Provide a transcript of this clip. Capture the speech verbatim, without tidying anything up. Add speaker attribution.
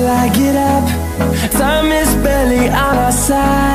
Speaker 1: till I get up. Time is barely on our side.